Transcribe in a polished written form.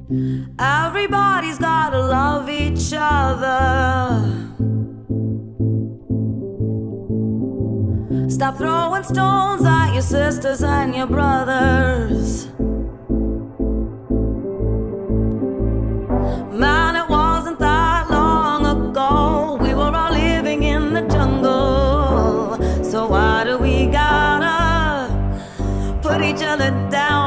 Everybody's gotta love each other. Stop throwing stones at your sisters and your brothers. Man, it wasn't that long ago we were all living in the jungle. So why do we gotta put each other down?